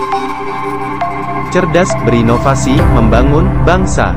Cerdas berinovasi, membangun bangsa.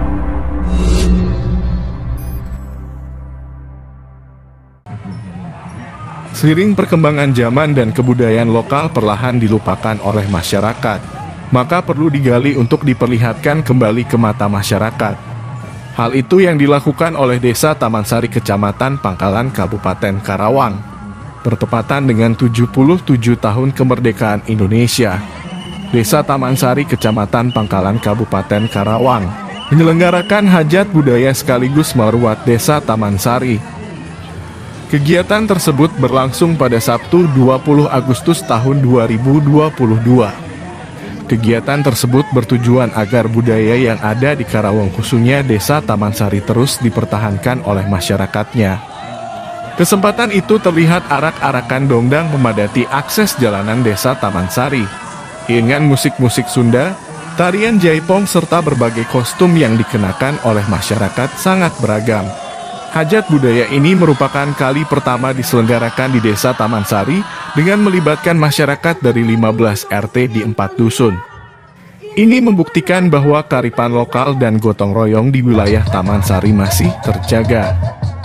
Seiring perkembangan zaman dan kebudayaan lokal perlahan dilupakan oleh masyarakat, maka perlu digali untuk diperlihatkan kembali ke mata masyarakat. Hal itu yang dilakukan oleh Desa Tamansari Kecamatan Pangkalan Kabupaten Karawang, bertepatan dengan 77 tahun kemerdekaan Indonesia. Desa Tamansari Kecamatan Pangkalan Kabupaten Karawang menyelenggarakan hajat budaya sekaligus merawat Desa Tamansari. Kegiatan tersebut berlangsung pada Sabtu 20 Agustus tahun 2022. Kegiatan tersebut bertujuan agar budaya yang ada di Karawang khususnya Desa Tamansari terus dipertahankan oleh masyarakatnya. Kesempatan itu terlihat arak-arakan dongdang memadati akses jalanan Desa Tamansari. Dengan musik-musik Sunda, tarian jaipong serta berbagai kostum yang dikenakan oleh masyarakat sangat beragam. Hajat budaya ini merupakan kali pertama diselenggarakan di Desa Tamansari dengan melibatkan masyarakat dari 15 RT di 4 dusun. Ini membuktikan bahwa kearifan lokal dan gotong royong di wilayah Tamansari masih terjaga.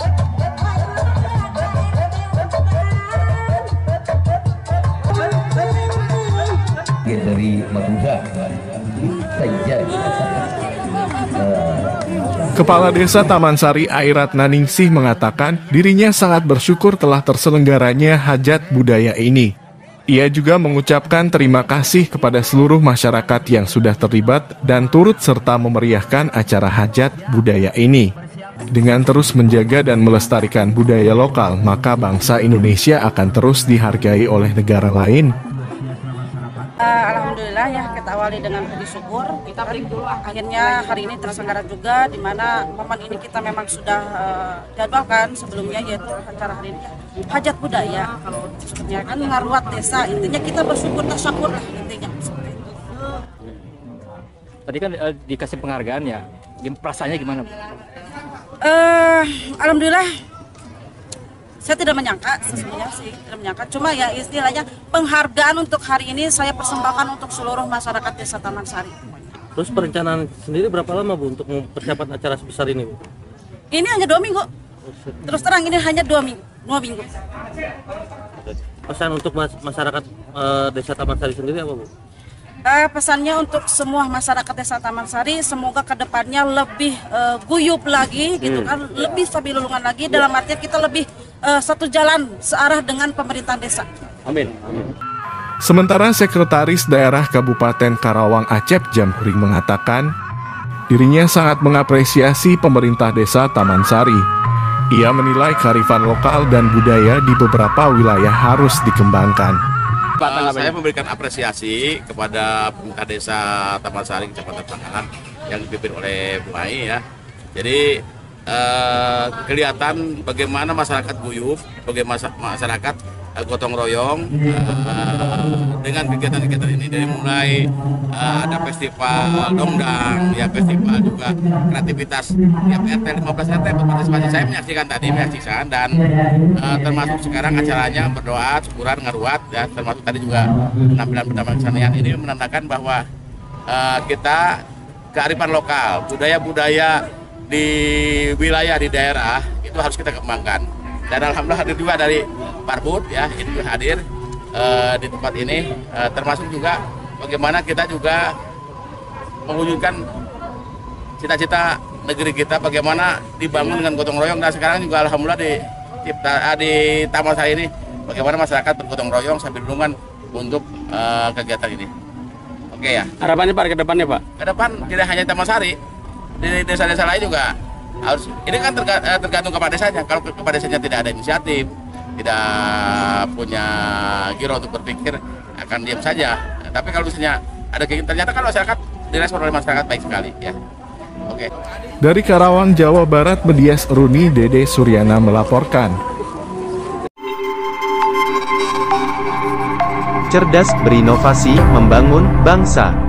Dari Madura, Kepala Desa Tamansari Airatna Ningsih mengatakan dirinya sangat bersyukur telah terselenggaranya hajat budaya ini. Ia juga mengucapkan terima kasih kepada seluruh masyarakat yang sudah terlibat dan turut serta memeriahkan acara hajat budaya ini. Dengan terus menjaga dan melestarikan budaya lokal, maka bangsa Indonesia akan terus dihargai oleh negara lain. Alhamdulillah ya, kita awali dengan puji syukur. Kita break dulu. Akhirnya hari ini terselenggara juga, di mana momen ini kita memang sudah jadwalkan sebelumnya, yaitu acara hari ini hajat budaya. Kalau sebetulnya kan ngaruat desa, intinya kita bersyukur tasyakur lah intinya. Tadi kan dikasih penghargaan ya, perasaannya gimana? Alhamdulillah. Saya tidak menyangka, sesungguhnya sih tidak menyangka. Cuma ya istilahnya penghargaan untuk hari ini saya persembahkan untuk seluruh masyarakat Desa Tamansari. Terus perencanaan sendiri berapa lama Bu untuk mempersiapkan acara sebesar ini Bu? Ini hanya 2 minggu. Terus terang ini hanya 2 minggu. Pesan untuk masyarakat Desa Tamansari sendiri apa Bu? Pesannya untuk semua masyarakat Desa Tamansari, semoga kedepannya lebih guyup lagi, gitu kan, lebih sabilulungan lagi. Dalam artian kita lebih satu jalan searah dengan pemerintah desa. Amin. Sementara Sekretaris Daerah Kabupaten Karawang Acep Jamhuring mengatakan, dirinya sangat mengapresiasi pemerintah Desa Tamansari. Ia menilai kearifan lokal dan budaya di beberapa wilayah harus dikembangkan. Saya memberikan apresiasi kepada pemerintah Desa Tamansari Kecamatan Pangkalan yang dipimpin oleh Bu Mai ya. Jadi kelihatan bagaimana masyarakat guyup, bagaimana masyarakat gotong royong dengan kegiatan-kegiatan ini, dari mulai ada festival dongdang, ya festival juga kreativitas ya RT 15 RT berpartisipasi. Saya menyaksikan dan termasuk sekarang acaranya berdoa, syukuran, ngaruat ya, termasuk tadi juga penampilan kesenian. Ini menandakan bahwa kita kearifan lokal, budaya-budaya di wilayah, di daerah itu harus kita kembangkan. Dan alhamdulillah hadir juga dari Parbud ya, itu hadir di tempat ini, termasuk juga bagaimana kita juga mewujudkan cita-cita negeri kita, bagaimana dibangun dengan gotong royong. Dan sekarang juga alhamdulillah di Tamansari ini bagaimana masyarakat bergotong royong sambil berlindungan untuk kegiatan ini. Oke ya. Harapannya Pak ke depannya Pak? Ke depan tidak hanya Tamansari, di desa-desa lain juga harus, ini kan tergantung kepada desanya. Kalau kepada desanya tidak ada inisiatif, tidak punya giro untuk berpikir, akan diam saja. Tapi kalau misalnya ada kegiatan, ternyata kan masyarakat direspon oleh masyarakat baik sekali ya. Oke. Dari Karawang, Jawa Barat, Medias Runi, Dede Suryana melaporkan. Cerdas berinovasi, membangun bangsa.